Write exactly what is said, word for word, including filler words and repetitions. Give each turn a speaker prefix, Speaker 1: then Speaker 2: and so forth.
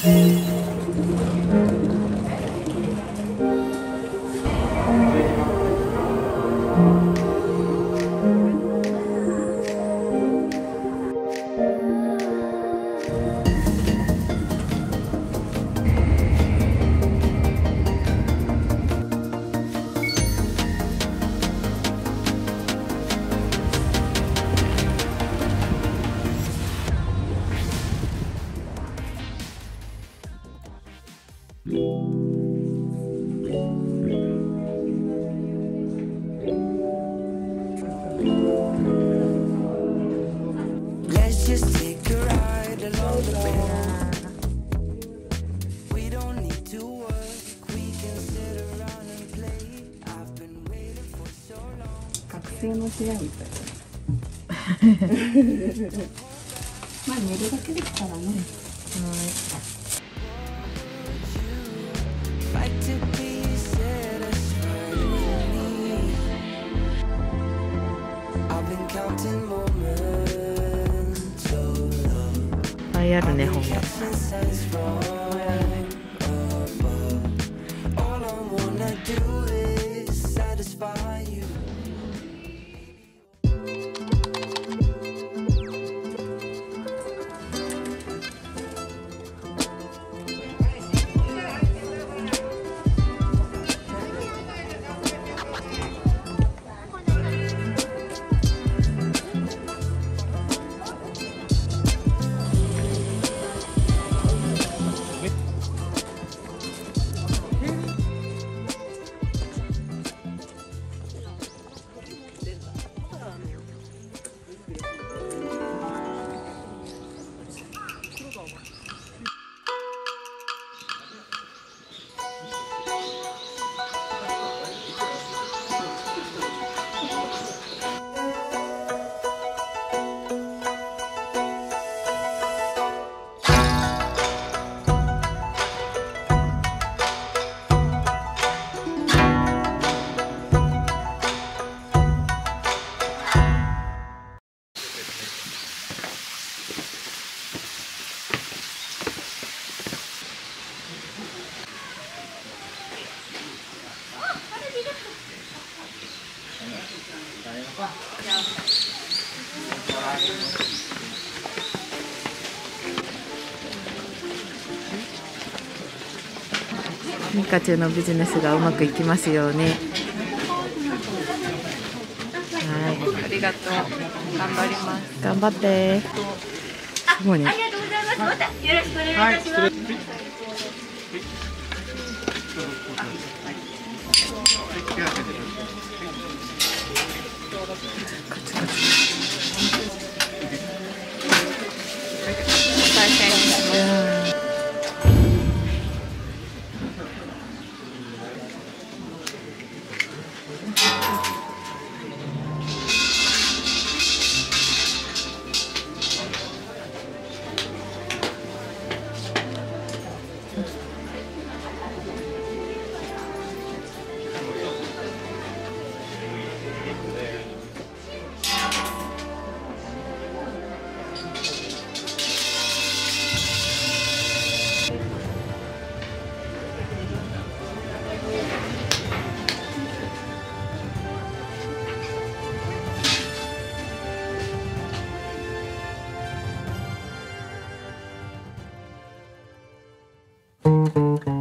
Speaker 1: 学生の部屋みたいな。まあ寝るだけですからね。
Speaker 2: はい。あるね、本が。ミカチュウのビジネスがうまくいきますように。はい、
Speaker 3: ありがとう。頑張ります。
Speaker 2: 頑張って。すごいね。
Speaker 4: ありがとうございます。またよろしくお願いいたします。
Speaker 3: 大変にします。
Speaker 2: うん。